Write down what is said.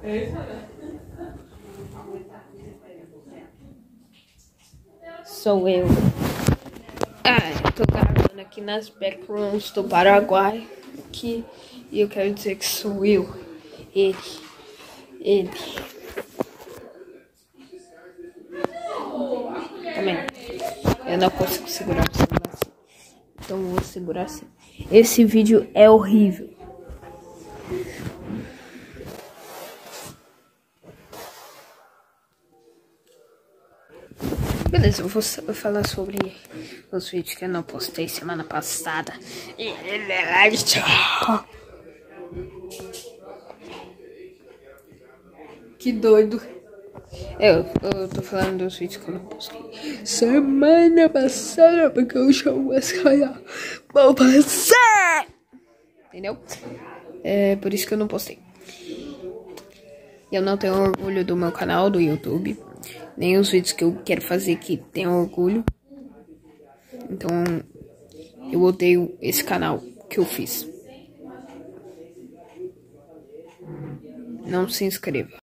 Sou eu. Eu tô gravando aqui nas backrooms do Paraguai. Aqui, e eu quero dizer que sou eu. Ele. Também. Eu não consigo segurar o celular assim. Então eu vou segurar assim. Esse vídeo é horrível. Beleza, eu vou falar sobre os vídeos que eu não postei semana passada. Que doido. Eu tô falando dos vídeos que eu não postei semana passada, porque eu sou uma saia. Vou passar! Entendeu? É por isso que eu não postei. Eu não tenho orgulho do meu canal do YouTube. Nem os vídeos que eu quero fazer que tem orgulho. Então, eu odeio esse canal que eu fiz. Não se inscreva.